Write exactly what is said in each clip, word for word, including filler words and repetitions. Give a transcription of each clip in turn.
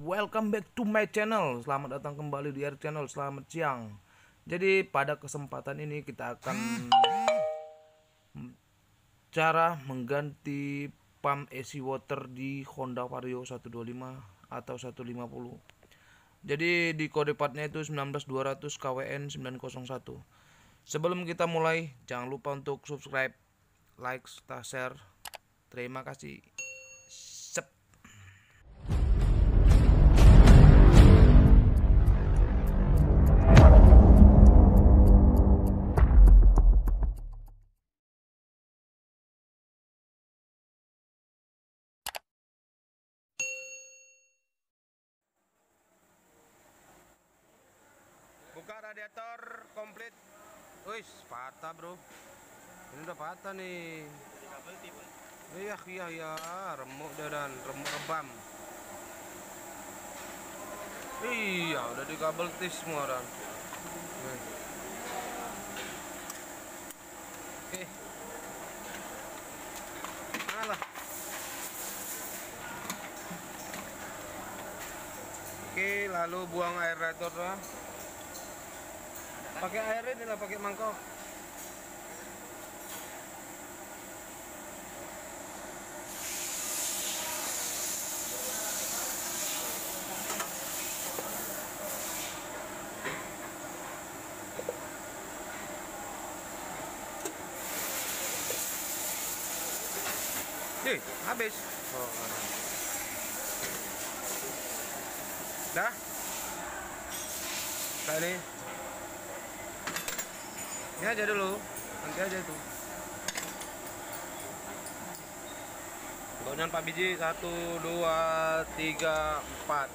welcome back to my channel. Selamat datang kembali di Air Channel. Selamat siang. Jadi pada kesempatan ini kita akan cara mengganti pump A C water di Honda Vario seratus dua puluh lima atau seratus lima puluh. Jadi di kode partnya itu satu sembilan dua nol nol K W N sembilan nol satu. Sebelum kita mulai, jangan lupa untuk subscribe, like, serta share. Terima kasih. Sep. Buka radiator komplit. Wih, patah bro. Ini udah patah nih. Iya, iya, iya. Remuk dia dan remuk rebam. Iya, udah di kabel tis semua dan. Oke. Alah. Oke, lalu buang air radiatornya. Pakai air ini lah, pakai mangkok. Ih, habis. Oh, dah. Kayak ini. Ini aja dulu, nanti aja itu. Gonya empat biji, satu, dua, tiga, empat.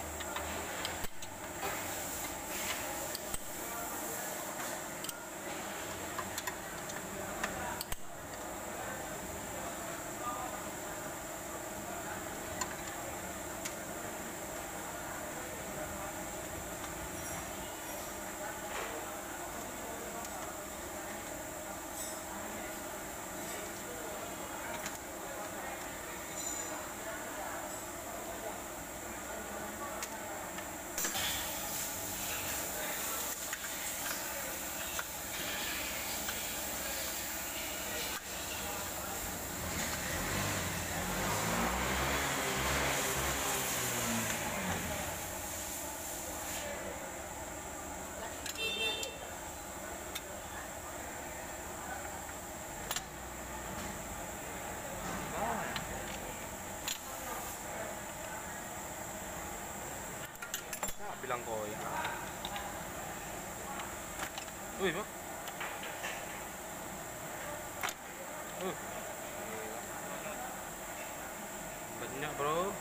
Bilang koi. Wih, Bang. Uh. Banyak, Bro.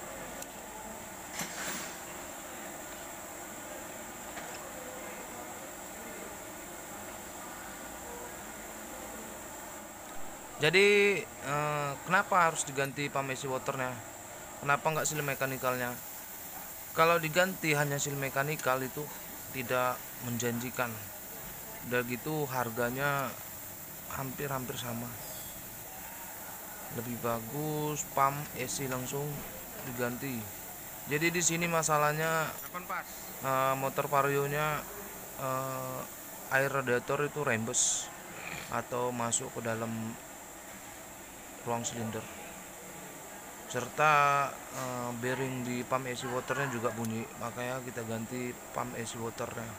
Jadi eh, kenapa harus diganti pump A C waternya? Kenapa nggak seal mekanikalnya? Kalau diganti hanya seal mekanikal itu tidak menjanjikan. Udah gitu harganya hampir-hampir sama. Lebih bagus pump A C langsung diganti. Jadi di sini masalahnya uh, motor Vario-nya uh, air radiator itu rembes atau masuk ke dalam ruang silinder. Serta uh, bearing di pump A C waternya juga bunyi, makanya kita ganti pump A C waternya.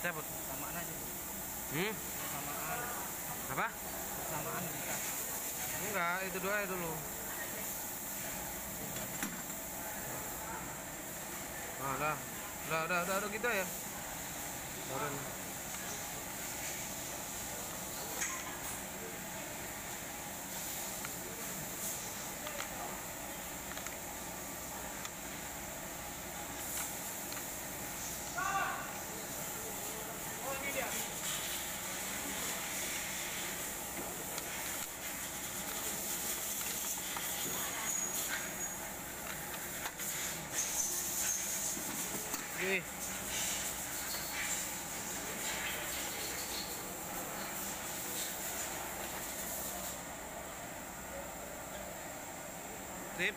Cabut. Samaan aja. Hmm? Samaan. Apa? Samaan bisa. Enggak, itu dua ya dulu. Nah, dah. Udah, udah, udah, udah gitu ya. Turun. Oh, ini dia. Oke. Sip.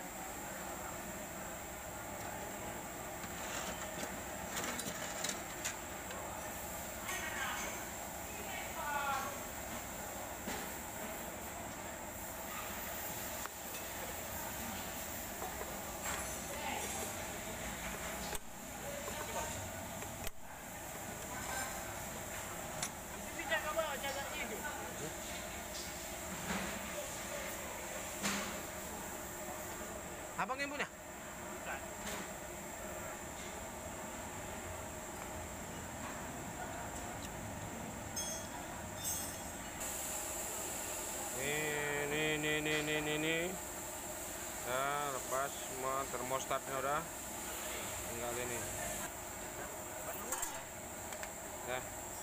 Bisa kamu jaga ini. Abang yang punya? Bukan. Ini, ini, ini, ini, ini, ini. Nah, lepas semua termostatnya udah. Tinggal ini. Nah.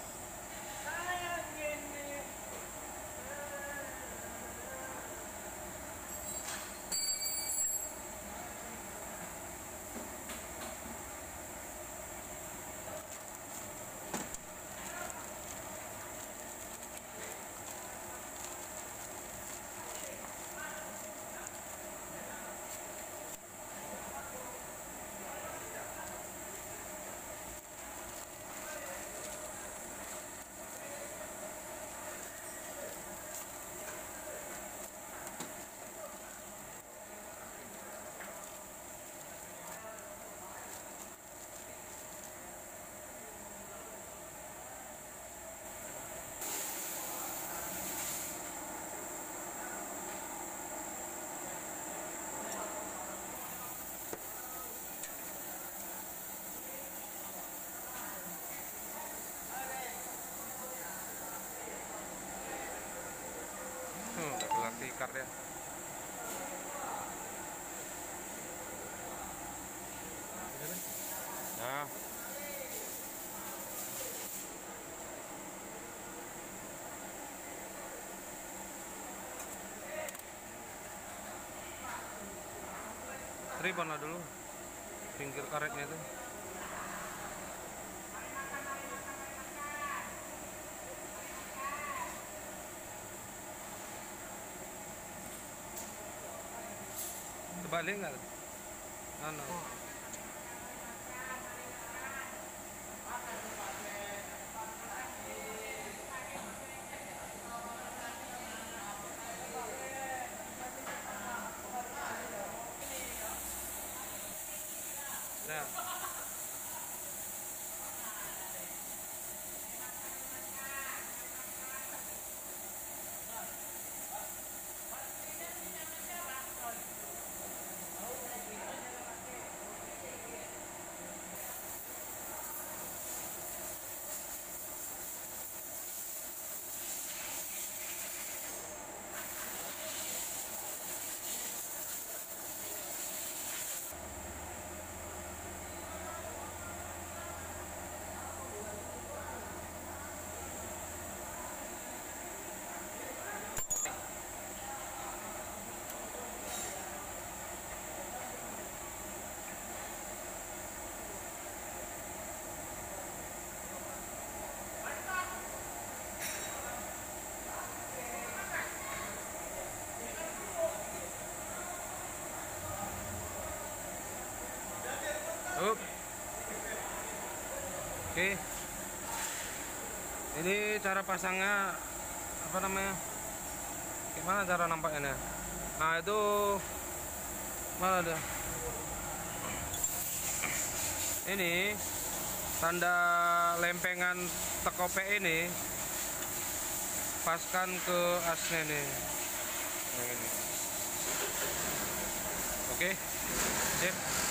Hmm, udah kelar tikar ya. Nah. Ribon lah dulu. Pinggir karetnya itu. Terbalik nggak? Ano? Nah. Up. Oke. Ini cara pasangnya apa namanya? Gimana cara nampaknya? Nah, itu mana dia? Ini tanda lempengan tekope ini paskan ke asnya nih. Nah, ini. Oke, sip.